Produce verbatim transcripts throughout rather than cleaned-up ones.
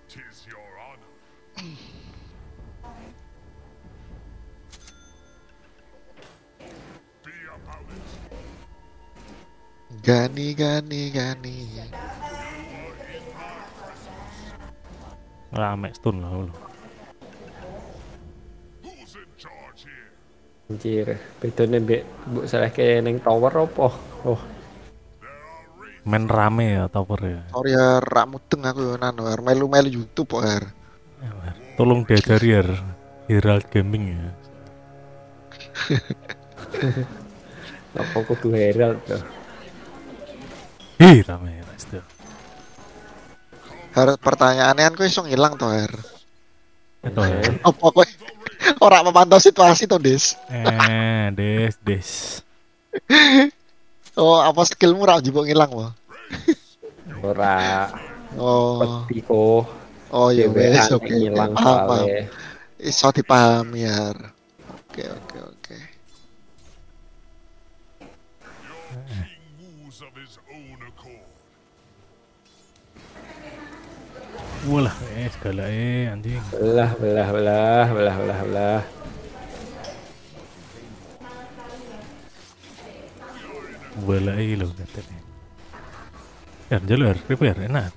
Gani, gani, gani. Rame stun lah lo. Anjir, bedone mbek mbok salehke ning tower opo? Oh, Men rame ya tower ya. Sorry ya, rak mudeng aku ya nano, Her. Melu-melu YouTube kok, Her. Ya, Her. Tolong diajari ya Herald Gaming ya. apa kudu Herald tuh? Ih, rame ya pasti. Her, pertanyaannya kan kok iso ngilang toh, Her. Itu ya. Apa kowe ora memantau situasi toh, Des? Eh, des, des. Oh, apa skillmu ra jebok ngilang, Wo? Ora Oh. peti kok. Oh, ya wes, oke. Ngilang Paham, paham. soalnya. Iso dipahami, Her. Oke, oke, oke. Walah, eh segala eh anjing. Belah, belah, belah, belah, belah, belah. Bola eh lo katanya. Ya, jalur repair enak.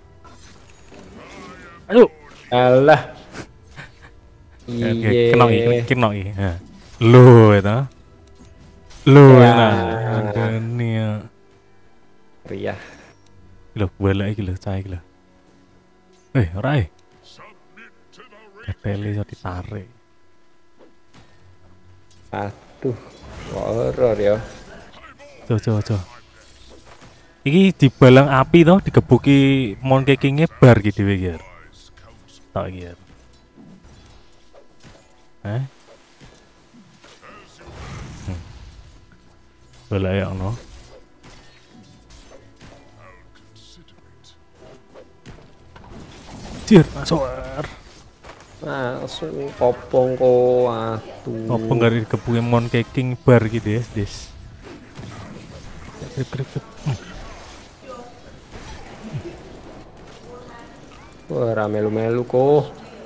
Ayo. Alah. Oke, Iya. kena iki, kena iki. Ha. Lo itu. Lo Ya. enak. Ada nih. Ria. Lo bola iki lo cah iki lo. Eh, ora eh. Ketele iso ditarik. Aduh, horor ya. Coba coba coba. Iki dibalang api toh, digebuki Monkey King-e bar gitu dhewe iki. Tak iki. Eh? Hmm. Bola ya ono. Jir, masuk. Langsung kopong kok. Aduh. Apa nggak digebuki Monkey King bar gitu ya, Des. Grip grip grip. Hmm. Wah, ramelu-melu kok.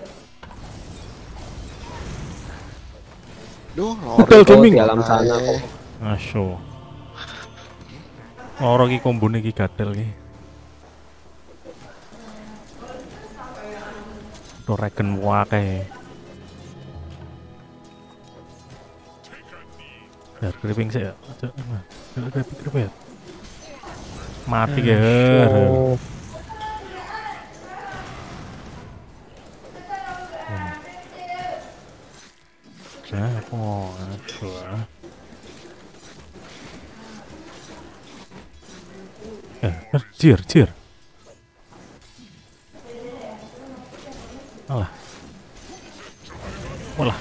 Duh, Betul, lori gaming. Di alam sana kok. Aso. Ora iki kombone iki gatel iki. Dragon wae. Ya, creeping sih ya. Coba creeping creeping. Mati ya. Oh. Nah, oh, coba. Eh, jir, jir. Alah. Walah.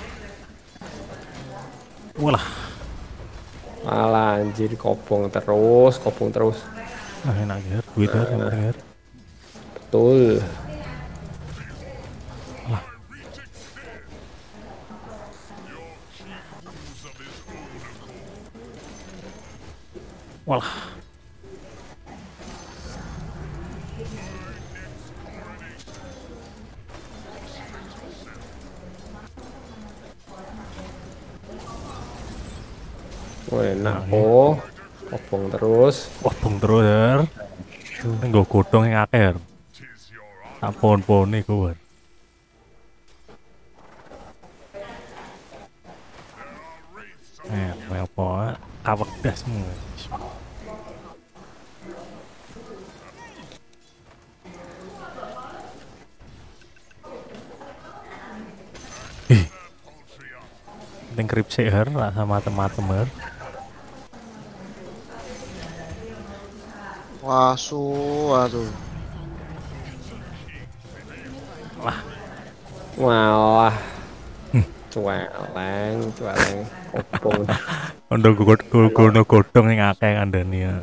Walah. Malah anjir kopong terus, kopong terus. Ah, enak ya, duit ya, enak ya. Betul. Walah. Wah, enak kok. Kopong terus. Obong terus ya. Nggo godhong yang akeh. Tak pon-pone ku. Eh, apa? Kawek dasmu. Ih. Penting krip seher sama teman-teman. Wasu, aduh. Wah, Walah. Cueleng, cueleng. Kopong. ondo gono godhong yang akeh kandhani ya.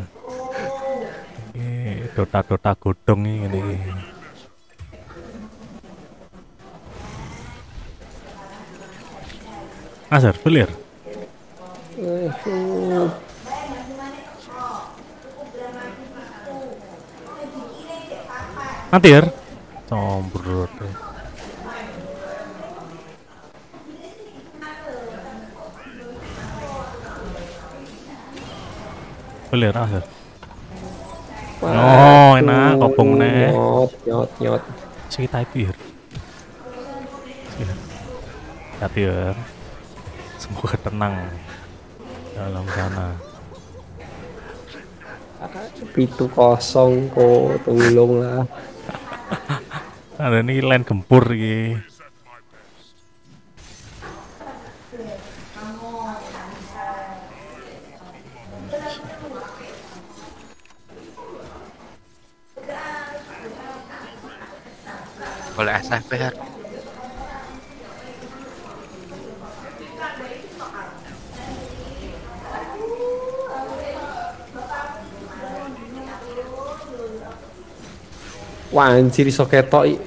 Iki dota-dota godhong iki ngene iki. Asar, belir. Mati ya. Combrot. Beler ah. Oh, enak kopong neh. Nyot, nyot, nyot. Sekitar itu ya. Hati ya. Semoga tenang dalam sana. Pitu kosong kok, tolong lah. Ada nih line gempur iki. Boleh S F P Har. Wah, anjir iso ketok i.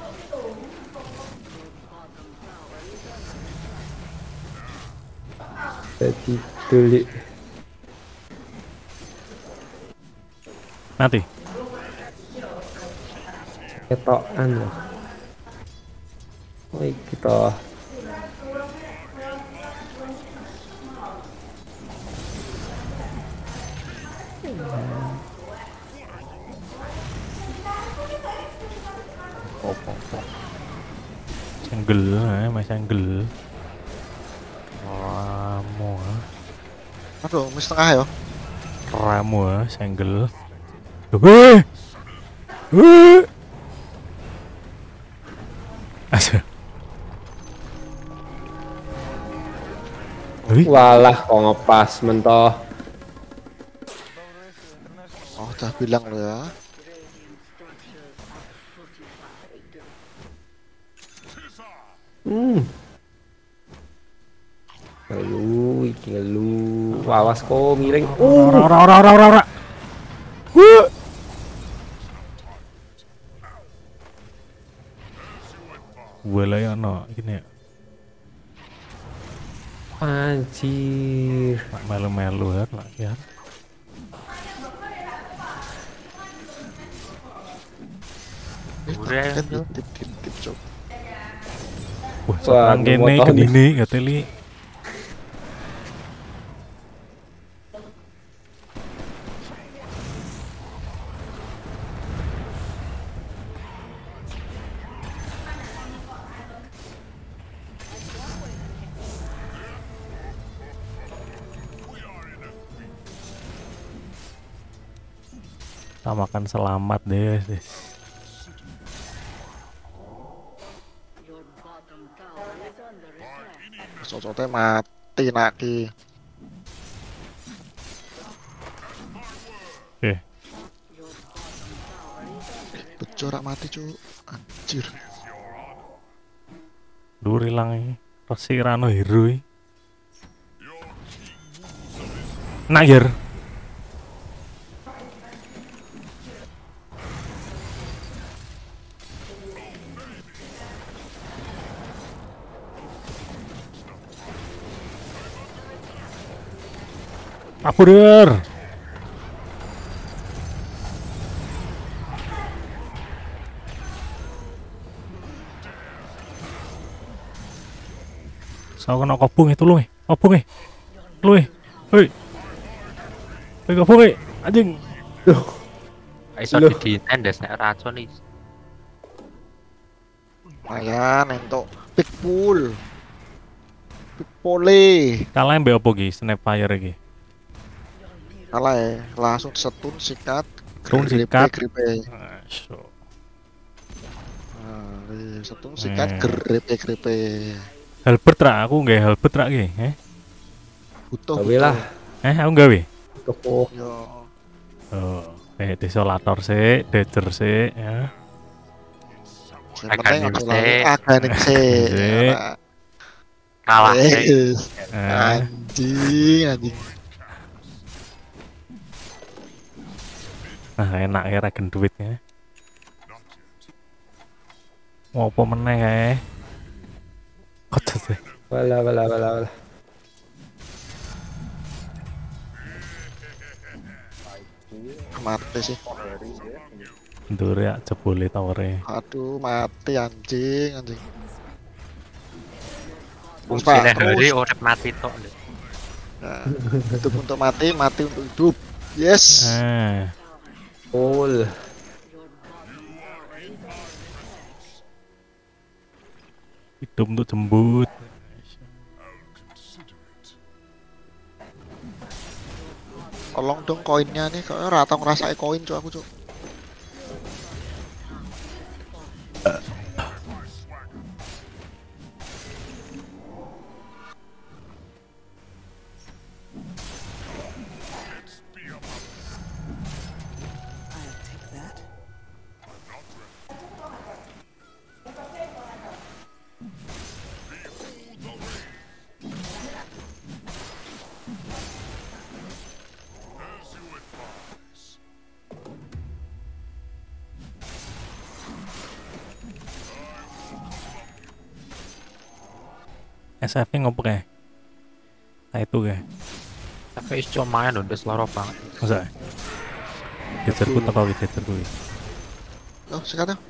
Jadi tulik. Nanti. Ketokan loh. Oh, kita Senggel, eh, mas senggel. Ramu, Aduh, mis tengah ya. ramu, senggel. Weh, weh. Asa. Wih, walah kok ngepas mentoh. Oh, udah bilang lo ya. Hmm. Lalu, iki lalu. Awas kok miring. Uh, ora ora ora ora ora ora. Wuh. Wala ya no, gini ya. anjir. Nak melu-melu ya, nak ya. Udah Kan itu. tip tip tip cok. Wah, Wah, sekarang kene motor nih. gini ngateli. Kita makan selamat deh. Cocoknya mati naki. Oke, Becorak mati cuk. Anjir. dur hilang ini. Resi rano hero ini. Nak yer. Apurer. Sao kena kopung itu lu eh. Kopung eh. Lu eh. Hei. Hei kopung eh. Anjing. Iso Loh. ditendes nek racun iki. Lumayan entuk big pool. Big pole. Kalah mbek opo ki Snapfire iki. Kalah ya, langsung setun sikat. Setun gripe, sikat. gripe. Masuk. Nah, iya, setun sikat Eh. gripe gripe. Halbert ra aku nggak Halbert ra ki, eh? Butuh. Tapi lah. Eh aku gawe. Toko. Yo. Oh, eh desolator sih, danger sih ya. Yang penting Aganing aja sih. lah. Aganing sih. Sih. Ora. Kalah sih. Yes. Eh, Anjing, anjing. nah enak ya regen duitnya. Mau apa meneh kae? Kocok sih. Walah, walah, walah, walah. Mati sih. Ndure ya jebule tawere. Aduh, mati anjing, anjing. Terus Fungsi Pak, hari terus. urip mati tok lho. Nah, hidup untuk mati, mati untuk hidup. Yes. Ah, Full. hidup untuk jembut. Tolong dong koinnya nih, kayaknya rata ngerasain koin cuy aku cuy. S F-nya ngopo kayak? Nah itu kayak. Tapi is cuma main lho, wis loro banget. Masa? Geserku teko iki geserku iki. Oh, sekarang.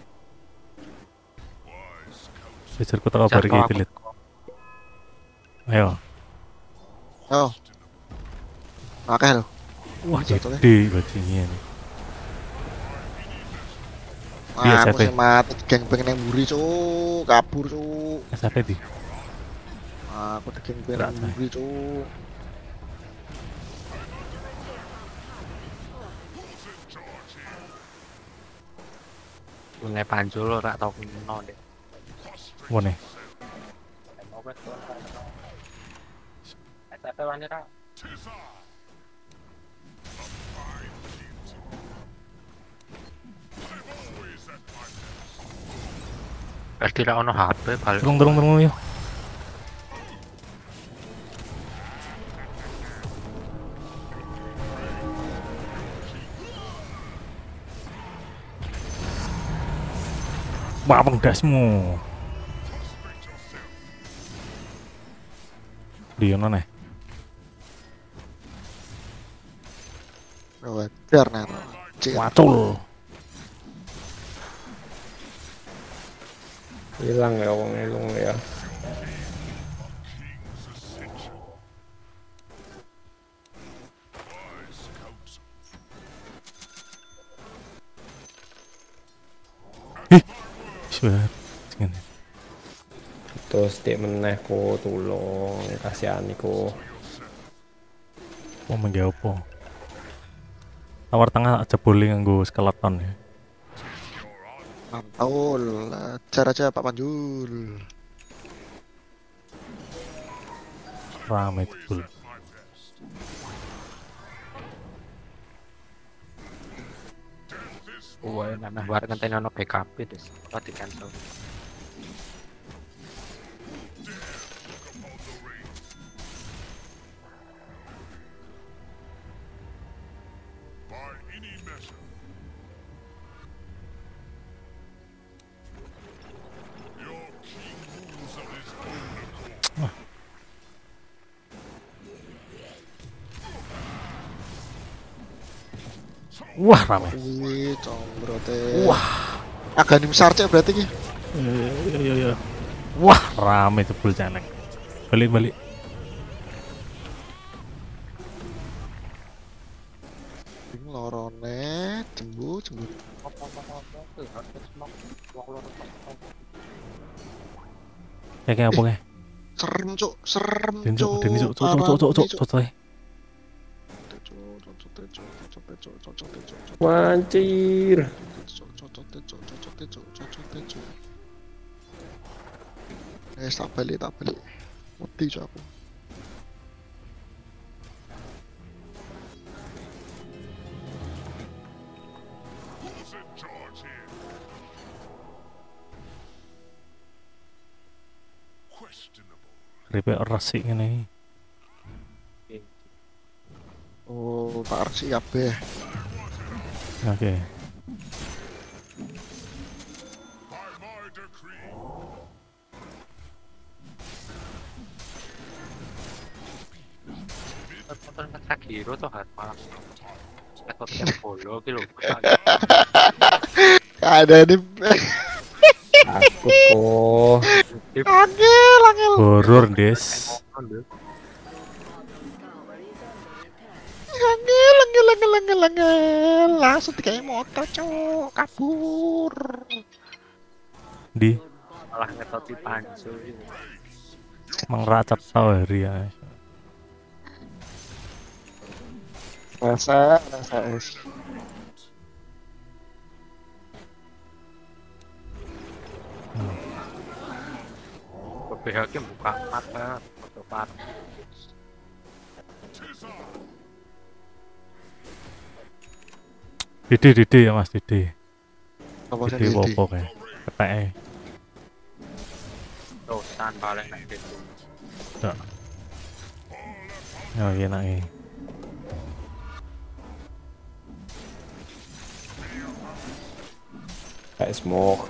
Geserku teko bar iki delete. Ayo. Oh. Oke loh. Wah, Jatuh, gede bajingan. Iya, Wah, aku siapa? sih mati geng pengen yang buri cuy, kabur cuy. S F di. Aku geng pengen yang Rata. buri cuy. Lunge panjul ora tau kena deh. Wone. S F wani ra. Berarti ra ono H P balik. Turun turun turun yo. Bapeng dasmu. Diono nih. Wajar nih. Cik. Wacul. Hilang ya wong ilung ya. Sudah. Jangan. Terus dia meneh ku tulung kasihani ku. Oh menjawab apa? Tawar tengah jebule nganggo skeleton ya. Mantul. Ajar aja Pak Panjul. Rame jebul. Wah, nambah war ngenteni ono B K B des. Apa di cancel. Wah rame. Wih, combrote. Wah. Agak nim sarce berarti ki. Iya iya iya. Wah rame jebul canek. Balik balik. Ini lorone, jembu, jembu. Kayak kayak apa kayak? Serem cuk, serem Den cuk. cuk, den cuk, cuk cuk cuk cuk cuk cuk. Wancir. Eh, tak balik, tak balik. Mati cuk aku. Ripe resik ngene. Oh, tak resik kabeh. Oke. Nonton ngetrack hero tuh harus malah. Sekot yang bolo gitu loh. Ada nih. Takut kok. Angel, angel. Horor, Des. Angel, angel, angel, angel, angel. Langsung dikayak motor, cok. Kabur. Di Malah ngetoti panjul ini. mengeracap tau hari ya. Rasa, rasa es. B H K buka mata foto part. Dede, Dede ya Mas Dede. Apa sih Dede ini? wopo kayak keteke. Dosan paling nek gitu. Ya. Ya enak iki. Kayak smoke.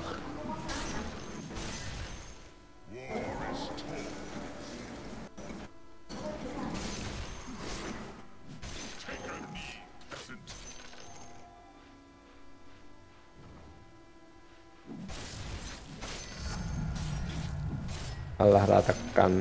Allah ratakan.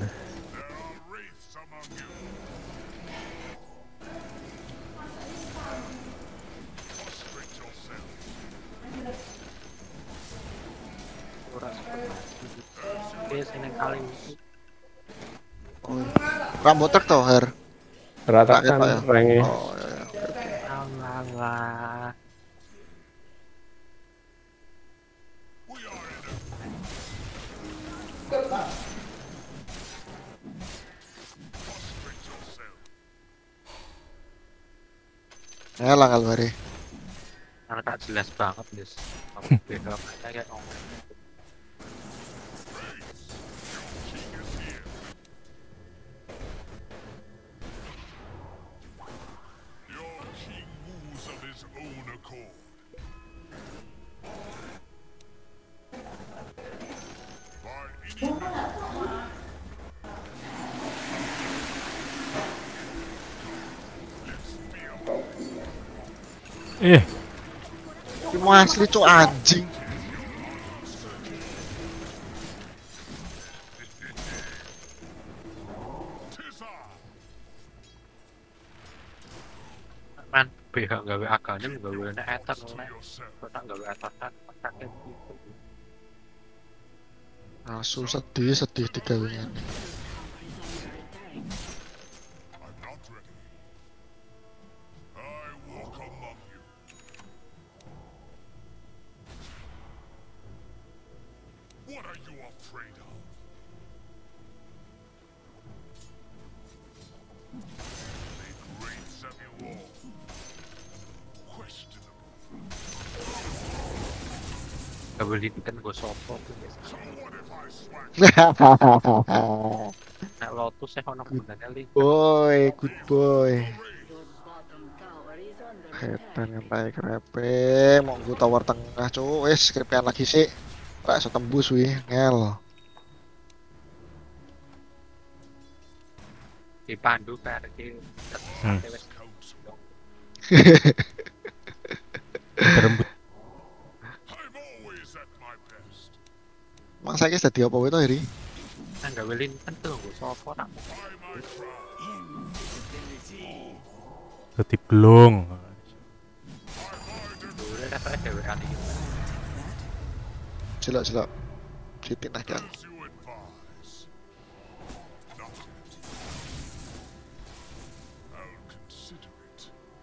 Ora Oke, seneng kali ini. Rambut truk toh, Her. Ratakan Pakai, Pak, ya? rangnya. Oh, ya, ya. Oke, oke. Alah. Ya lah Kalbari. Karena tak jelas banget, Des. Aku beda kayak ngomong. Your king moves of his own accord. By any Eh, Ini mau asli cok anjing. Man, B H gawe agane gawe nek eter nek. yourself. Kok tak gawe eter kan pakai gitu. Asu sedih sedih tiga wingan. I'm not ready. I walk among you. What are you afraid of? The great Samuel. Questionable. Gawe linten go sopo tuh Des. What if I swag? Nek Lotus e ono gunane linten. Boy, good boy. Hetan ngentai krepe, mau gue tower tengah cok, wes krepean lagi sih. Pak so tembus wih, ngel. Dipandu pergi. Hmm. Wis terembut. I'm always at my best. Emang saya kira jadi apa itu hari? nang gawe linten tuh go sopo tak. By my crown. Dadi blong. Dure rasa dhewean iki. Jelak jelak. Siti nah kan. As you advise. Not yet. I'll consider it.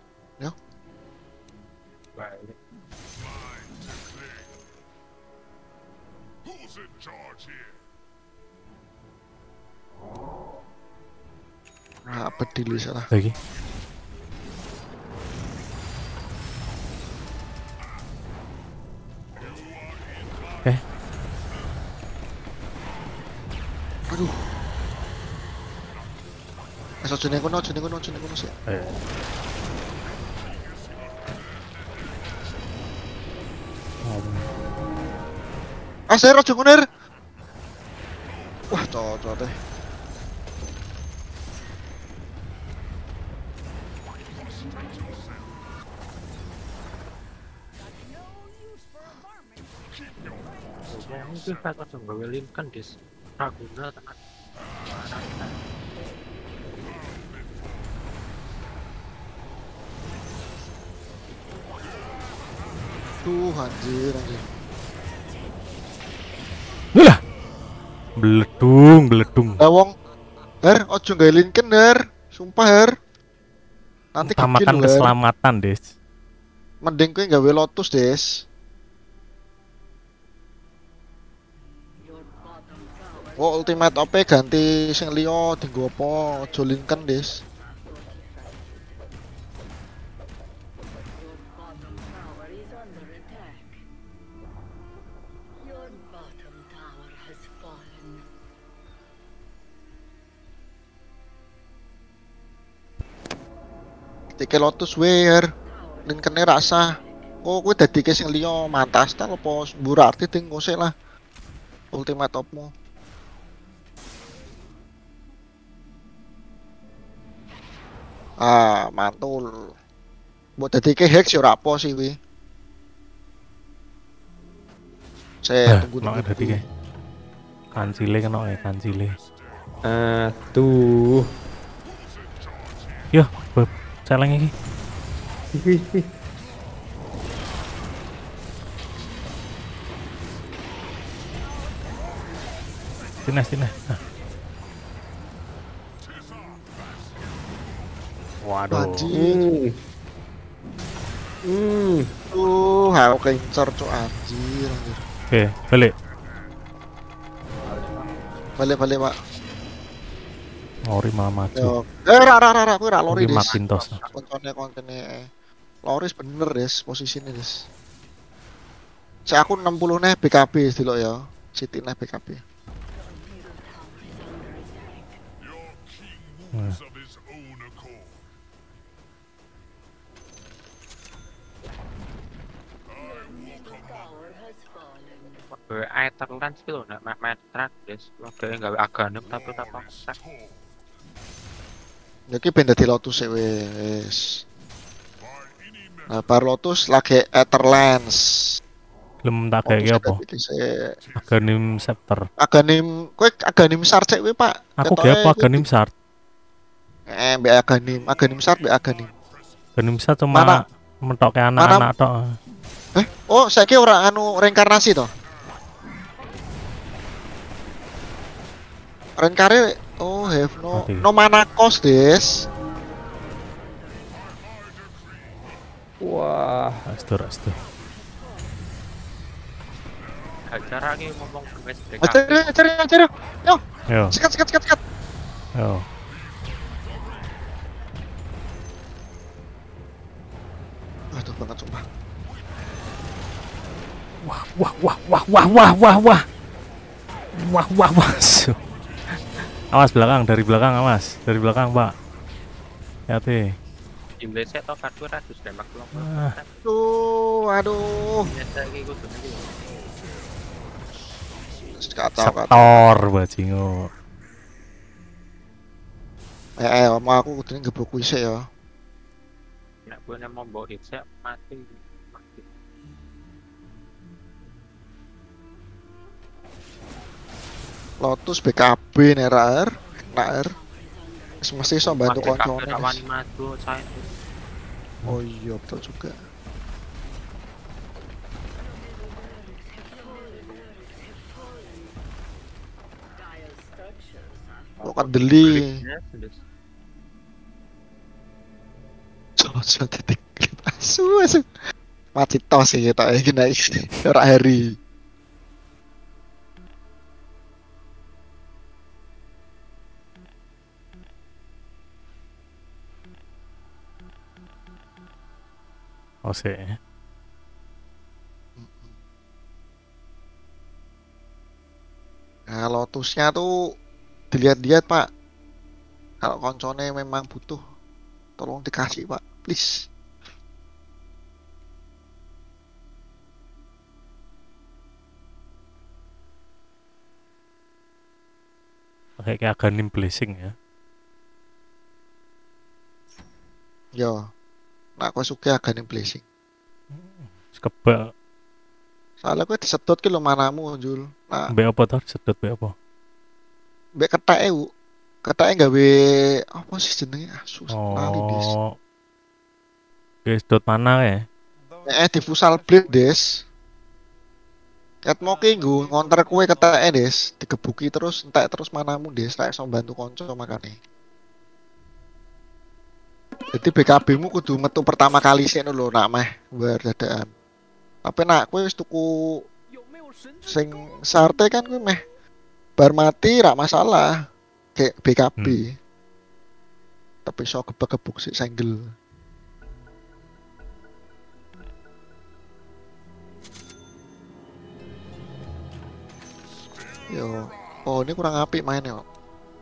Balik. Mine to claim. Who's in charge here? Nah, apa dulu salah. Lagi. Eh, Aduh. Eh, so jeneng kono, jeneng kono, jeneng kono sih. eh. Ah, saya rojo ngoner. Wah, cocok deh. Saya ini kan aja ngawelin kan dis Raguna tenan. Tuh anjir anjir. Lah. Beledung, beledung. Lah wong Her, ojo gailin ken Her. Sumpah Her. Nanti Utamakan kekil Her. keselamatan, Des. Mending kowe gawe Lotus, Des. Oh, ultimate O P ganti sing liya dienggo apa? Ojo linken, Des. Tike Lotus wear linkene rasa. Oh, kowe dadi ke sing liya mantas ta apa Burarti ting ngosek lah. Ultimate topmu. Ah, mantul. Mbok dadi ke hex ya ora apa sih kuwi. Saya Eh, tunggu no, tunggu. ada tiga. Kancile kena ya, kancile. Aduh. Yo, beb, celeng iki. Wih, wih. Sini, sini. Nah. Waduh. Anjir. Hmm. Hmm. Tuh, aku keincer cuk anjir anjir. Oke, balik. Balik balik, Pak. Ngori malah maju. Yo. Eh, ra ra ra ra, kowe ra lori, Oke, Des. Macintosh. Koncone koncone Loris bener, Des, posisine, Des. Saya aku enam puluh nih B K B delok ya. City nih B K B. Your king moves of his own accord. Gawe Etherlands ki lho nek mek metrak dis. Lo gawe gawe aganem tapi tak paksa. Ya ki ben dadi Lotus sik wis. Nah, bar Lotus lagi Etherlands. Belum tak kayak apa? Aganim Scepter. Aganim, kowe Aganim Sar cek kowe, Pak. Aku Ketoke kayak apa kowe- Aganim Sart? Eh, mbak Aganim, Aganim Sar mbak Aganim. Aganim Sart cuma Mana? mentok kayak anak-anak tok. Eh, oh, saiki ora anu reinkarnasi toh? Reinkarne, oh have no Mati. no mana cost, Des. Wah. Astu, astu. Acara ki ngomong wis B K B. Ajar, ajar, ajar. Yo, Yo, sikat, sikat, sikat, sikat. yo. Aduh, banget sumpah. Wah, wah, wah, wah, wah, wah, wah, wah. Wah, wah, wah. Su. Awas belakang, dari belakang awas, dari belakang, Pak. Hati. Indonesia to kartu ratus demak lo. Ah. Aduh, aduh. Biasa iki kudu iki. Kacau, kacau. Setor bajingo. Eh, eh, sama aku kudune gebuk kuwi sik ya. Nek gue nek mau bawa hit mati. Mati. Lotus B K B nih R, nah R. Wis mesti iso bantu Mati kabeh koncone. rawani Des. maju saya. Oh iya, betul juga. Kok kan deli. Jojo titik asu asu. Mati tos sih kita iki nek ora hari. Oh sih. Nah, Lotusnya tuh dilihat-lihat, Pak. Kalau koncone memang butuh, tolong dikasih, Pak. Please. Pakai kayak Aganim Blessing ya. Yo. Nah, aku suka Aganim Blessing. Kebak. Soalnya kowe disedot ki lho manamu, Jul. Nah, Be apa toh? Sedot be apa? mbek ketheke, Bu. Ketheke gawe apa sih jenenge? Ah, susah lali, Des. Oh. Oke, sedot mana ya? Eh, diffusal blade, Des. Ket mau ki nggo ngonter kowe ketheke, Des. Digebuki terus entek terus manamu, Des. Ra iso bantu kanca makane. Jadi B K B-mu kudu metu pertama kali sih lho nak meh bar dadakan. Tapi nak kowe wis tuku sing sarte kan kowe meh bar mati ra masalah. Kayak B K B. Hmm. Tapi iso gebek-gebuk sik senggel. Yo, oh ini kurang apik mainnya kok.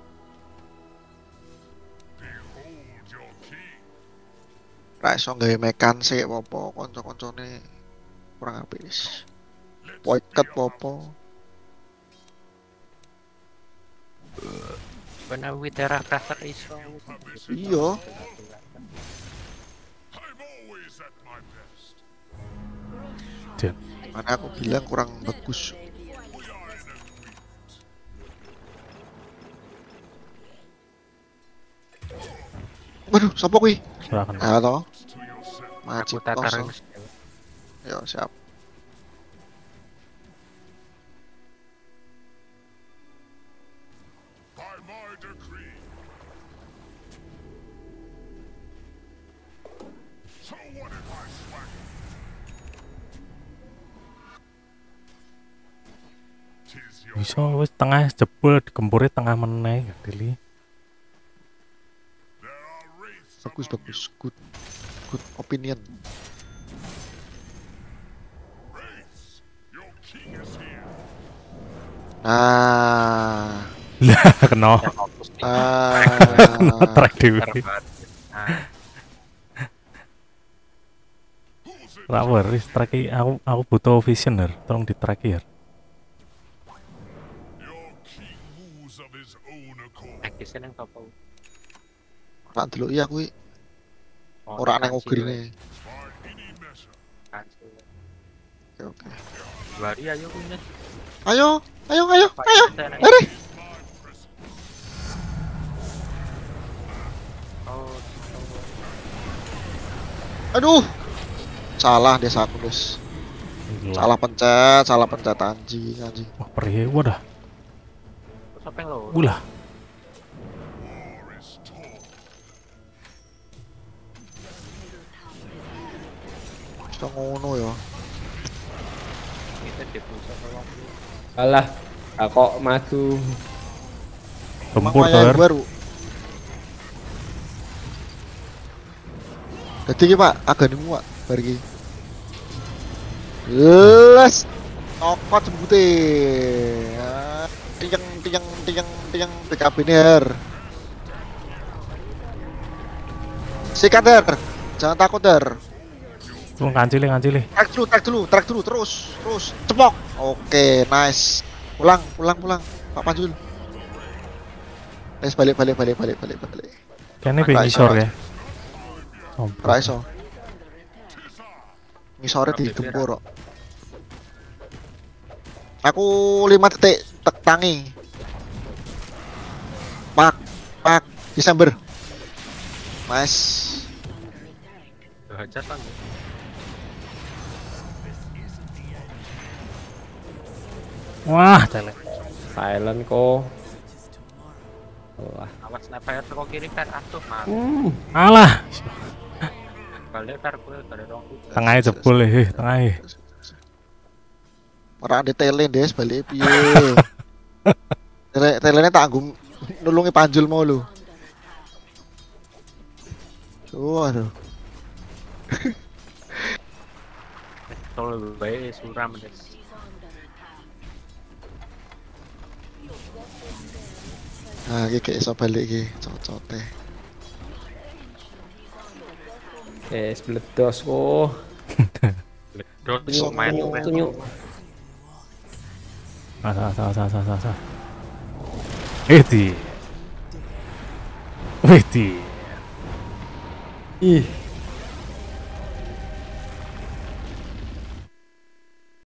Behold your king. Ra iso gawe mekan sik apa kanca-kancane kurang apik wis. Poiket apa. Benar Witera Crafter iso. Iya, I'm always at my best. Jen. mana aku bilang kurang bagus. We are in agreement. Waduh, sapa kuwi? Silakan. Ah toh, To yourself. Aku majib tatar kosong. wis. Yo, siap. By my decree. So what if I swag? Tis your Bisa wis tengah jebul digempure tengah meneh Dili. There are wraiths Bagus, among bagus. Good. Good opinion. you. Wraiths, your king is here. Nah, Lah kena ah, track dhewe. Nah, Who's it? Ra weris track aku aku butuh visioner, tolong di track ya. Your king moves of his own accord. Akise nang topo. tak delok iya kuwi Oh, ora nang kanci ogrine. By any measure. kanci. Oke, oke. Bari ayo kuwi. Ayo, ayo, ayo, ayo. Ayo. Lari. My presence. Oh, Aduh. Salah desaku, Des. Gila. Salah pencet, salah pencet anjing, anjing. Wah, perih wadah. siapa yang lo? Ulah. War is torn. Sudah ngono ya. Kita dibusa tolong. Alah, ah, kok maju. Gempur Emang wayang Tor. baru. Jadi ki Pak, agak nemu Pak, bar iki. Les. Tokot jembute. Ah, Tiang tiang tiang tiang B K B ner. Sikat der. Jangan takut der. Tolong kancile kancile. Track dulu, track dulu, track dulu terus, terus. Cepok. Oke, nice. Pulang, pulang, pulang. Pak Panjul. Les balik, balik, balik, balik, balik, balik. Kene Ra pengen iso, isor ra ya. Oh, Ra iso. Ngisore digempur kok. Aku lima detik tek tangi. Pak, pak, Desember. Nice. Hajar kan. Wah, celek. Silent kok. Wah. Awas sniper teko kiri kan atuh mah. Hmm. Alah, Balik kar kowe dari rong itu. tengahnya jebol eh, tengahnya. Ora ada tele Des balik piye. Tele telene tak nggo nulungi Panjul mau lu. Waduh. Tol bae suram des. Nah, iki kayak iso balik iki, cocote. Eh, sebeledos kok. Dot Iso main ngomong. main. Tunjuk. Ah, salah, salah, salah, salah, salah, salah. Eh, di. Wih, di. Ih,